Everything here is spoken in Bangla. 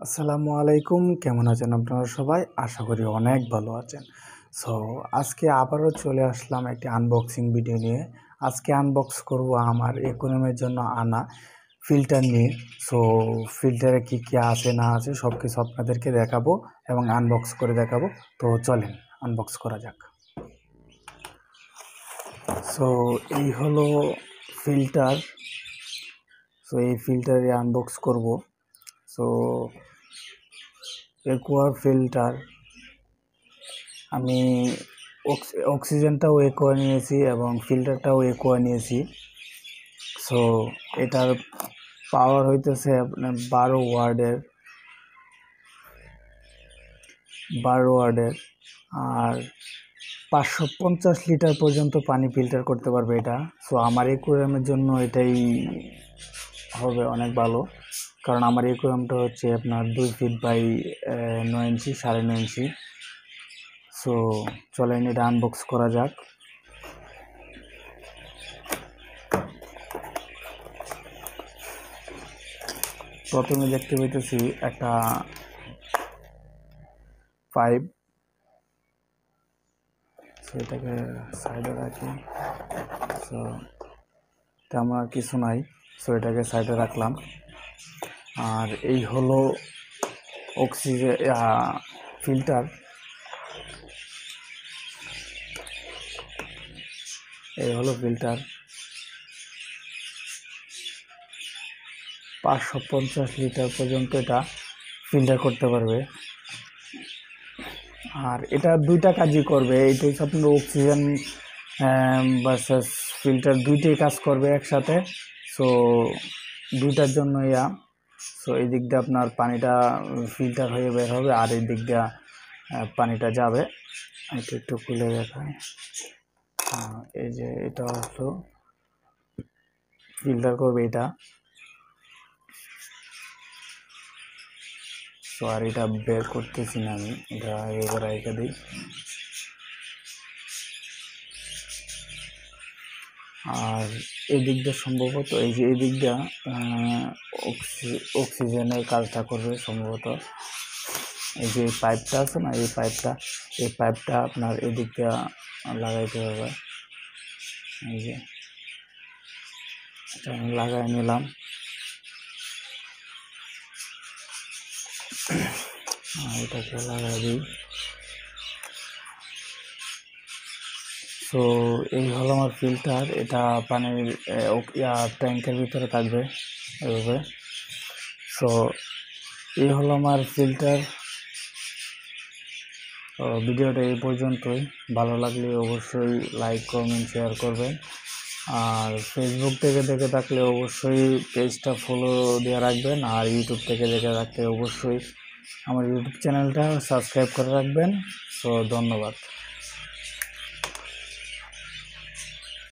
আসসালামু আলাইকুম, কেমন আছেন আপনারা সবাই? আশা করি অনেক ভালো আছেন। সো আজকে আবারও চলে আসলাম একটি আনবক্সিং ভিডিও নিয়ে। আজকে আনবক্স করব আমার অ্যাকুয়ারিয়ামের জন্য আনা ফিল্টার নিয়ে। সো ফিল্টারে কি কি আছে না আছে সব কিছু আপনাদেরকে দেখাবো এবং আনবক্স করে দেখাবো। তো চলেন আনবক্স করা যাক। সো এই হলো ফিল্টার। সো এই ফিল্টারে আনবক্স করব। সো অ্যাকোয়া ফিল্টার আমি অক্সিজেনটাও অ্যাকোয়া নিয়েছি এবং ফিল্টারটাও অ্যাকোয়া নিয়েছি। সো এটার পাওয়ার হইতেছে আপনার 12 ওয়ার্ডের আর 550 লিটার পর্যন্ত পানি ফিল্টার করতে পারবে এটা। সো আমার অ্যাকুয়ারিয়ামের জন্য এটাই হবে অনেক ভালো, কারণ আমার অ্যাকুয়ারিয়ামটা হচ্ছে আপনার 2 feet by 9 inch 9.5 inch. So চলেন এটা আনবক্স করা যাক। প্রথমে দেখতে পেতেছি একটা পাইপ। সো এটাকে সাইডে রাখি। সো তেমন আর কিছু নাই। সো এটাকে সাইডে রাখলাম। আর এই হলো অক্সিজেন ফিল্টার। এই হলো ফিল্টার। 550 লিটার পর্যন্ত এটা ফিল্টার করতে পারবে। আর এটা দুইটা কাজই করবে। এইটা হচ্ছে আপনার অক্সিজেন ভার্সাস ফিল্টার দুইটাই কাজ করবে একসাথে। সো দুইটার জন্য সো এই দিক দিয়ে আপনার পানিটা ফিল্টার হয়ে বের হবে আর এই দিক দিয়ে পানিটা যাবে। এটা একটু খুলে দেখায়। এই যে এটা হলো ফিল্টার করবে এটা। তো আর এটা বের করতেছি না আমি, এটা এবার রেখে দিই। আর এই দিক দিয়ে সম্ভবত এই যে এই দিক দিয়ে অক্সিজেনের কাজটা করবে সম্ভবত। এই যে পাইপটা আছে না, এই পাইপটা আপনার এই দিক দিয়ে লাগাইতে হবে। এই যে এটা আমি লাগাই নিলাম। এটাকে লাগাই দিই। সো এই হলো আমার ফিল্টার। এটা পানির ট্যাঙ্কের ভিতরে থাকবে এভাবে। সো এই হলো আমার ফিল্টার। ভিডিওটা এই পর্যন্তই। ভালো লাগলে অবশ্যই লাইক কমেন্ট শেয়ার করবেন। আর ফেসবুক থেকে দেখে থাকলে অবশ্যই পেজটা ফলো দিয়ে রাখবেন। আর ইউটিউব থেকে দেখে থাকলে অবশ্যই আমার ইউটিউব চ্যানেলটা সাবস্ক্রাইব করে রাখবেন। সো ধন্যবাদ।